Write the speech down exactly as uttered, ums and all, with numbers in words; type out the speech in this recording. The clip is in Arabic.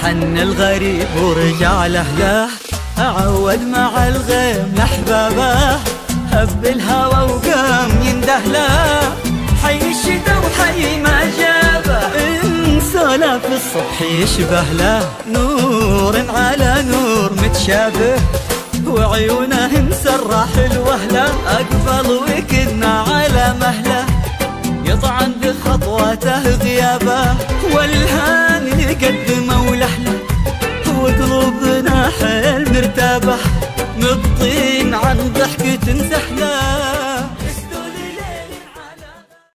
حن الغريب ورجال أهله، عود مع الغيم لأحبابه، هب الهوى وقام يندهله، حي الشتا وحي ما جابه، إن سولف الصبح يشبه له، نور على نور متشابه، وعيونه مسرح الوهله، أقبل وكنا على مهله، يطعن بخطواته غيابه، والهان يقدمه ولحله، وقلوبنا حيل مرتابه، مبطين عن ضحكة سهله.